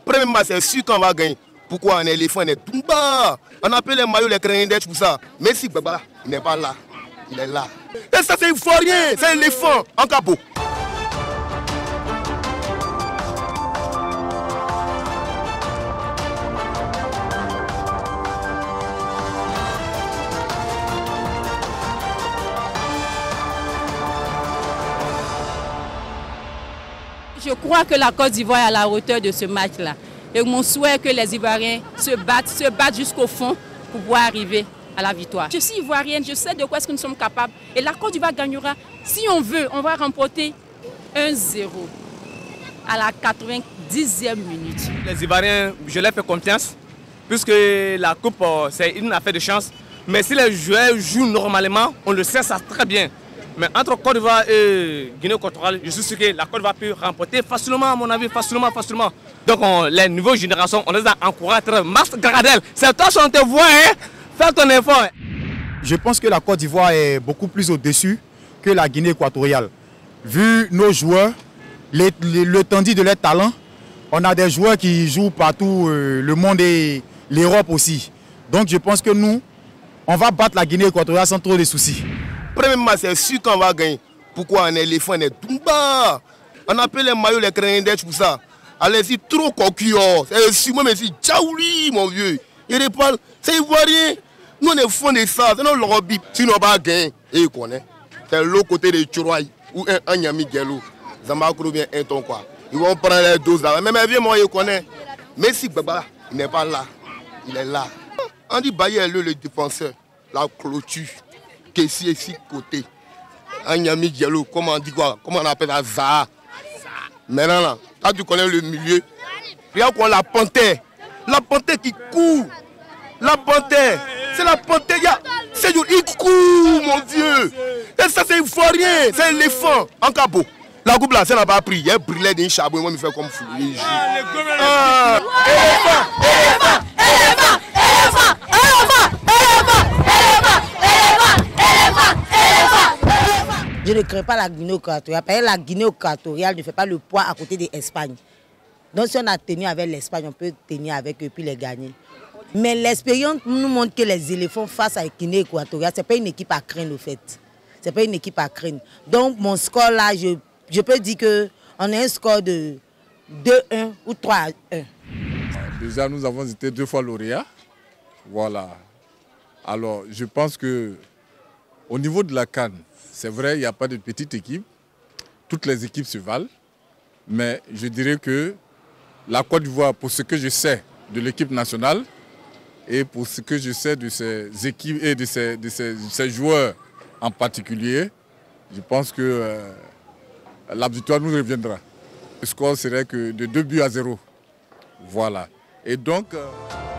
Premier match, c'est sûr qu'on va gagner. Pourquoi un éléphant est tout bas? On appelle les maillots les crânes d'être tout ça. Mais si Baba, il n'est pas là. Il est là. Et ça, c'est ivoirien, c'est un éléphant en capot. Je crois que la Côte d'Ivoire est à la hauteur de ce match-là. Et mon souhait est que les Ivoiriens se battent jusqu'au fond pour pouvoir arriver à la victoire. Je suis ivoirienne, je sais de quoi est-ce que nous sommes capables. Et la Côte d'Ivoire gagnera. Si on veut, on va remporter 1-0 à la 90e minute. Les Ivoiriens, je leur fais confiance, puisque la Coupe, c'est une affaire de chance. Mais si les joueurs jouent normalement, on le sait ça très bien. Mais entre Côte d'Ivoire et Guinée équatoriale, je suis sûr que la Côte d'Ivoire peut remporter facilement, à mon avis, facilement. Donc les nouvelles générations, on les a encouragés. Max Gradel, c'est toi qui on te voit, hein? Fais ton effort. Je pense que la Côte d'Ivoire est beaucoup plus au-dessus que la Guinée équatoriale. Vu nos joueurs, l'étendue de leur talent, on a des joueurs qui jouent partout, le monde et l'Europe aussi. Donc je pense que nous, on va battre la Guinée équatoriale sans trop de soucis. Premier match, c'est sûr qu'on va gagner. Pourquoi un éléphant est tout bas? On appelle les maillots les crânes d'être tout ça. Allez-y, trop coquillon. C'est sûr, moi, mais c'est Tchaouli, mon vieux. Il parle, c'est ivoirien. Nous, on est fond de ça. C'est notre lobby. Si nous pas gagné, et il connaît. C'est l'autre côté de Tchouroy ou un Nyami Gelou. Zambakro bien un ton quoi. Ils vont prendre les doses là. Mais vieux, moi, il connaît. Mais si Baba, il n'est pas là. Il est là. On dit Baye le défenseur. La clôture. Ici, côté. Un Nyami Gelou, comment on dit quoi? Comment on appelle ça? Zaha. Maintenant, là, quand tu connais le milieu, regarde quoi, la panthère. La panthère qui court. La panthère. C'est la panthère. C'est il court, mon Dieu. Et ça, c'est ivoirien. C'est un éléphant en capot. La coupe là, ça n'a pas pris. Il brûlait d'un charbon. Moi, je me fais comme fou. Je ne crains pas la Guinée équatoriale, parce que la Guinée équatoriale ne fait pas le poids à côté de l'Espagne. Donc si on a tenu avec l'Espagne, on peut tenir avec eux et puis les gagner. Mais l'expérience nous montre que les éléphants face à la Guinée équatoriale, ce n'est pas une équipe à craindre au fait. Ce n'est pas une équipe à craindre. Donc mon score là, je peux dire qu'on a un score de 2-1 ou 3-1. Déjà nous avons été 2 fois lauréats. Voilà. Alors je pense qu'au niveau de la CAN, c'est vrai, il n'y a pas de petite équipe. Toutes les équipes se valent. Mais je dirais que la Côte d'Ivoire, pour ce que je sais de l'équipe nationale et pour ce que je sais de ces équipes et de ces joueurs en particulier, je pense que la victoire nous reviendra. Le score serait que de 2-0. Voilà. Et donc...